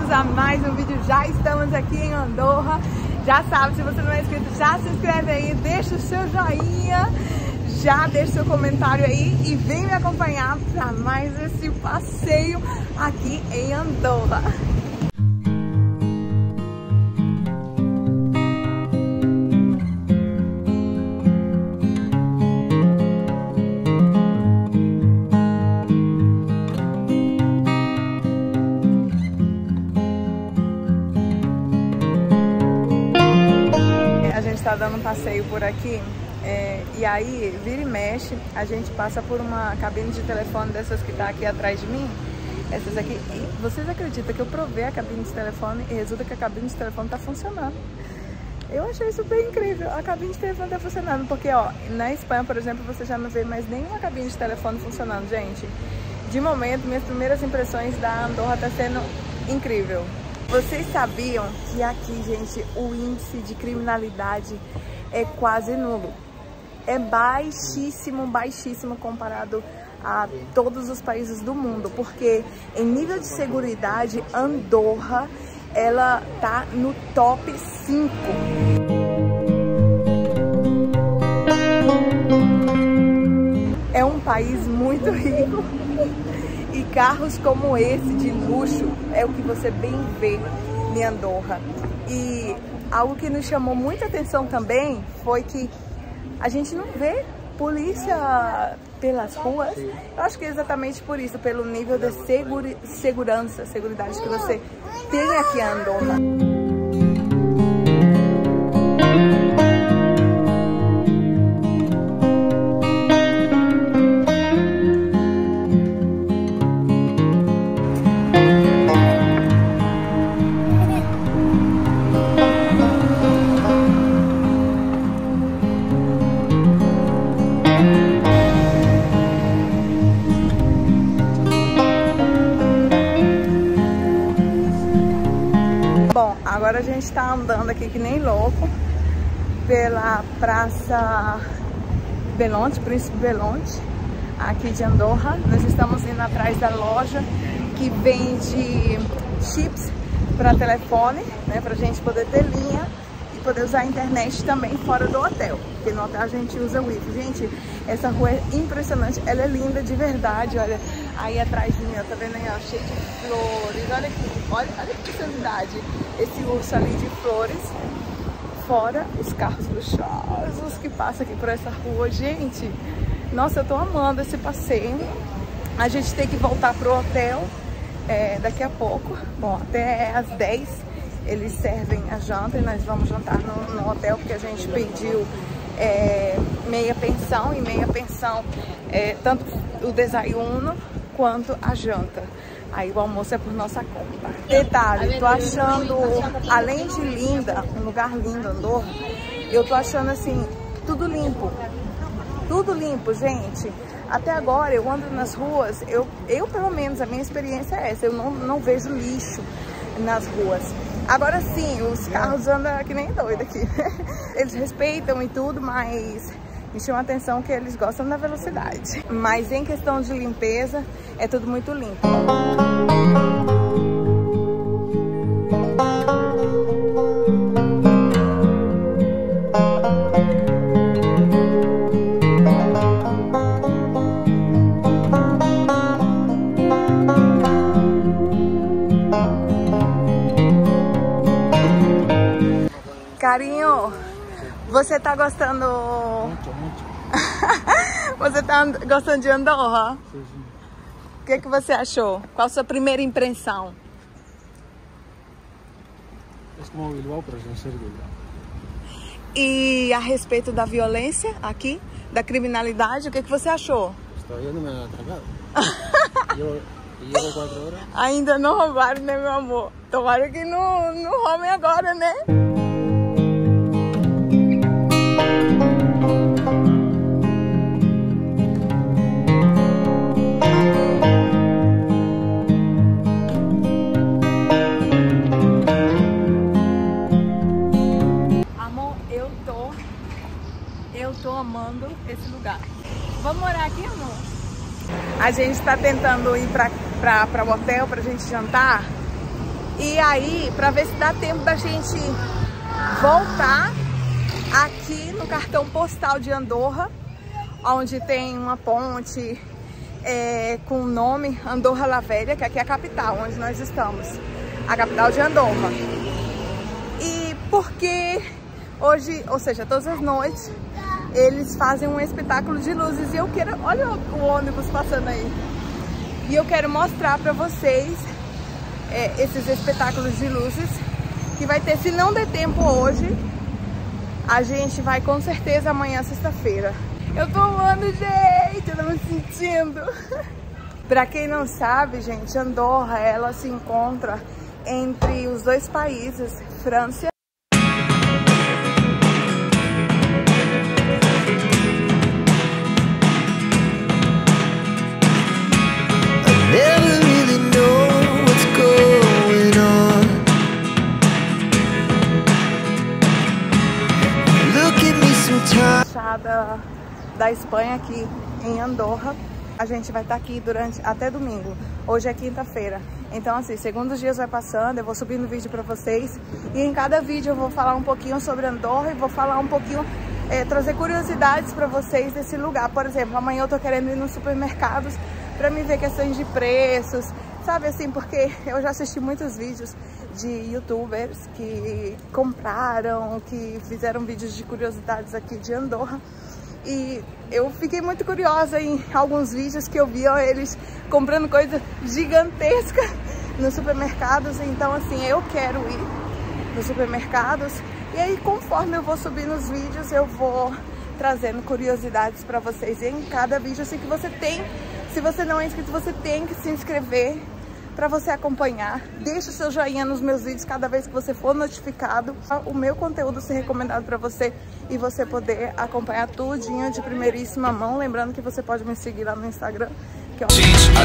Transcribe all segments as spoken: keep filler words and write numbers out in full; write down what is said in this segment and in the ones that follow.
bem-vindos a mais um vídeo. Já estamos aqui em Andorra. Já sabe, se você não é inscrito, já se inscreve aí, deixa o seu joinha, já deixa o seu comentário aí e vem me acompanhar para mais esse passeio aqui em Andorra. Tá dando um passeio por aqui é, e aí vira e mexe a gente passa por uma cabine de telefone dessas que tá aqui atrás de mim, essas aqui, e vocês acreditam que eu provei a cabine de telefone e resulta que a cabine de telefone tá funcionando? Eu achei isso bem incrível, a cabine de telefone tá funcionando, porque ó, na Espanha, por exemplo, você já não vê mais nenhuma cabine de telefone funcionando, gente. De momento, minhas primeiras impressões da Andorra tá sendo incrível. Vocês sabiam que aqui, gente, o índice de criminalidade é quase nulo? É baixíssimo, baixíssimo comparado a todos os países do mundo, porque em nível de seguridade, Andorra, ela tá no top cinco. É um país muito rico. E carros como esse de luxo é o que você bem vê em Andorra. E algo que nos chamou muita atenção também foi que a gente não vê polícia pelas ruas. Eu acho que é exatamente por isso, pelo nível de segura, segurança, seguridade que você tem aqui em Andorra. Bom, agora a gente está andando aqui que nem louco pela Praça Belonte, Príncipe Belonte, aqui de Andorra. Nós estamos indo atrás da loja que vende chips para telefone, né, para a gente poder ter linha e poder usar a internet também fora do hotel, porque no hotel a gente usa o Wi-Fi. Gente, essa rua é impressionante, ela é linda de verdade, olha, aí atrás de mim, ó, tá vendo aí, ó, cheio de flores, olha aqui, olha, olha que personalidade, esse urso ali de flores, fora os carros luxuosos que passam aqui por essa rua, gente, nossa, eu tô amando esse passeio. A gente tem que voltar pro hotel é, daqui a pouco, bom, até às dez eles servem a janta e nós vamos jantar no, no hotel, porque a gente pediu é, meia pensão, e meia pensão é, tanto o desayuno quanto a janta. Aí o almoço é por nossa conta. Detalhe, tô achando, além de linda, um lugar lindo, Andorra, eu tô achando assim, tudo limpo. Tudo limpo, gente. Até agora eu ando nas ruas, eu, eu pelo menos, a minha experiência é essa, eu não, não vejo lixo nas ruas. Agora sim, os carros andam que nem doido aqui. Eles respeitam e tudo, mas me chama a atenção que eles gostam da velocidade. Mas em questão de limpeza, é tudo muito limpo. Carinho, você tá gostando? Muito, muito. Você tá gostando de Andorra? Sim, sim. O que que você achou? Qual a sua primeira impressão? É como Bilbao, pero sem ser Bilbao. E a respeito da violência aqui, da criminalidade, o que que você achou? Todavía no me han atracado. Llevo, llevo quatro horas. Ainda não roubaram, né, meu amor? Tomara que não, não roubem agora, né? Eu tô amando esse lugar. Vamos morar aqui, amor? A gente tá tentando ir pra, pra, pra o hotel pra gente jantar. E aí, para ver se dá tempo da gente voltar aqui no cartão postal de Andorra, onde tem uma ponte é, com o nome Andorra la Vella, que aqui é a capital, onde nós estamos, a capital de Andorra. E porque hoje, ou seja, todas as noites, eles fazem um espetáculo de luzes e eu quero... Olha o ônibus passando aí. E eu quero mostrar para vocês é, esses espetáculos de luzes que vai ter, se não der tempo hoje, a gente vai com certeza amanhã, sexta-feira. Eu tô amando, gente, eu tô me sentindo. Pra quem não sabe, gente, Andorra, ela se encontra entre os dois países, França. Da, da Espanha aqui em Andorra. A gente vai estar aqui durante até domingo. Hoje é quinta-feira. Então assim, segundo os dias vai passando, eu vou subindo vídeo para vocês. E em cada vídeo eu vou falar um pouquinho sobre Andorra e vou falar um pouquinho, é, trazer curiosidades para vocês desse lugar. Por exemplo, amanhã eu tô querendo ir nos supermercados para me ver questões de preços, sabe assim, porque eu já assisti muitos vídeos de youtubers que compraram, que fizeram vídeos de curiosidades aqui de Andorra. E eu fiquei muito curiosa em alguns vídeos que eu vi eles comprando coisa gigantesca nos supermercados. Então assim, eu quero ir nos supermercados. E aí, conforme eu vou subir nos vídeos, eu vou trazendo curiosidades para vocês. E em cada vídeo, assim, que você tem, se você não é inscrito, você tem que se inscrever para você acompanhar. Deixa o seu joinha nos meus vídeos cada vez que você for notificado, o meu conteúdo ser recomendado para você e você poder acompanhar tudinho de primeiríssima mão. Lembrando que você pode me seguir lá no Instagram, que é o...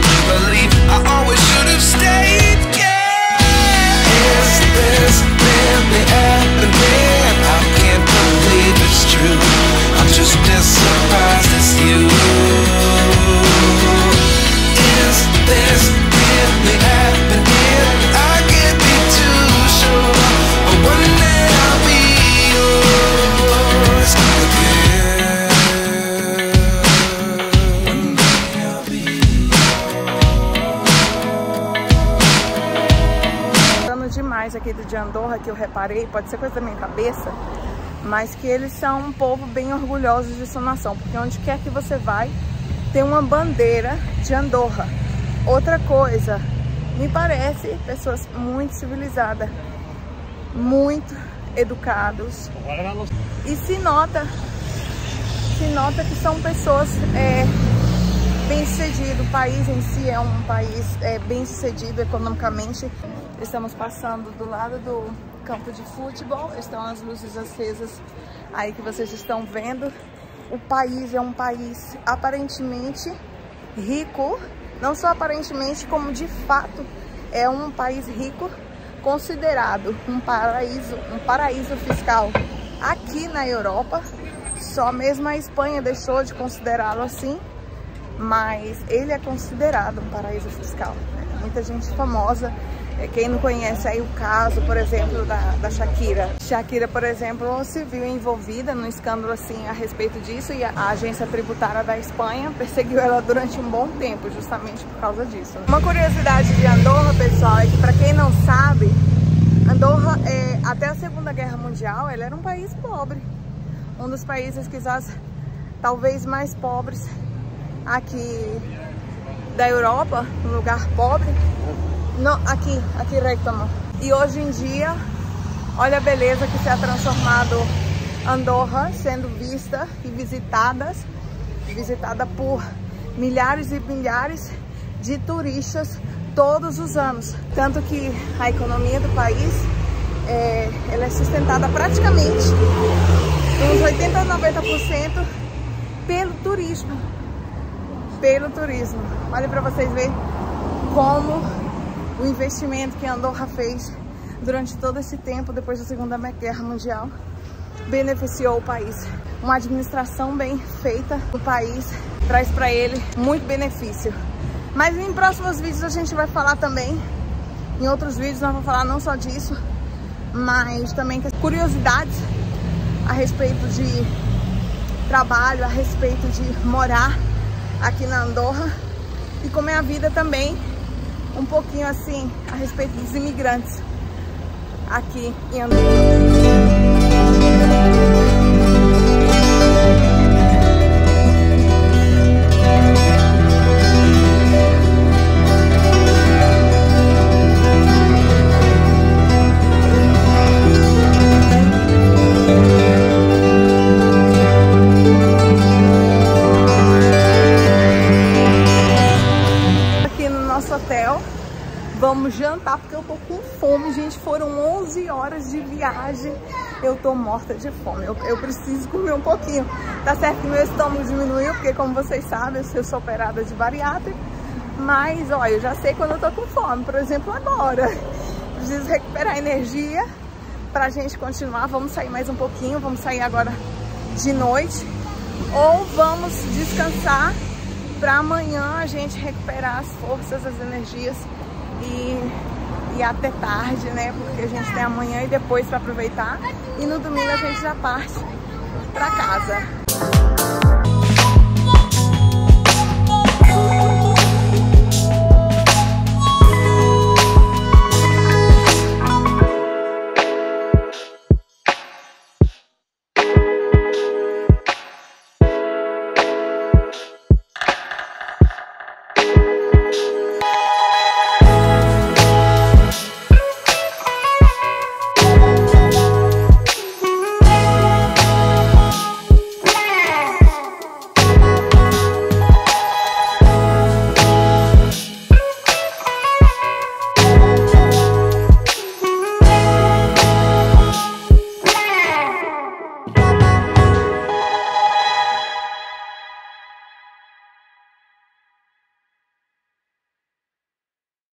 demais aqui de Andorra, que eu reparei, pode ser coisa da minha cabeça, mas que eles são um povo bem orgulhoso de sua nação, porque onde quer que você vai, tem uma bandeira de Andorra. Outra coisa, me parece pessoas muito civilizadas, muito educados, e se nota, se nota que são pessoas é, bem-sucedidas. O país em si é um país é, bem-sucedido economicamente. Estamos passando do lado do campo de futebol, estão as luzes acesas aí que vocês estão vendo. O país é um país aparentemente rico, não só aparentemente, como de fato é um país rico, considerado um paraíso, um paraíso fiscal aqui na Europa. Só mesmo a Espanha deixou de considerá-lo assim, mas ele é considerado um paraíso fiscal. Muita gente famosa. Quem não conhece aí o caso, por exemplo, da, da Shakira. Shakira, por exemplo, se viu envolvida num escândalo assim a respeito disso, e a, a agência tributária da Espanha perseguiu ela durante um bom tempo, justamente por causa disso. Uma curiosidade de Andorra, pessoal, é que, para quem não sabe, Andorra, é, até a Segunda Guerra Mundial, ela era um país pobre. Um dos países quizás talvez mais pobres aqui da Europa, um lugar pobre. Não, aqui, aqui reto, amor. E hoje em dia, olha a beleza que se é transformado Andorra, sendo vista e visitadas, visitada por milhares e milhares de turistas todos os anos. Tanto que a economia do país é, ela é sustentada praticamente uns oitenta a noventa por cento pelo turismo. Pelo turismo. Olha para vocês verem como o investimento que Andorra fez durante todo esse tempo, depois da Segunda Guerra Mundial, beneficiou o país. Uma administração bem feita do país traz para ele muito benefício. Mas em próximos vídeos a gente vai falar também Em outros vídeos nós vamos falar não só disso, mas também curiosidades a respeito de trabalho, a respeito de morar aqui na Andorra e como é a vida também, um pouquinho assim, a respeito dos imigrantes aqui em Andorra. Hotel, vamos jantar porque eu tô com fome, gente. Foram onze horas de viagem, eu tô morta de fome, eu, eu preciso comer um pouquinho. Tá certo que meu estômago diminuiu, porque como vocês sabem, eu sou operada de bariátrica, mas olha, eu já sei quando eu tô com fome, por exemplo agora. Preciso recuperar energia pra gente continuar. Vamos sair mais um pouquinho, vamos sair agora de noite, ou vamos descansar para amanhã a gente recuperar as forças, as energias e, e até tarde, né? Porque a gente tem amanhã e depois para aproveitar. E no domingo a gente já parte para casa.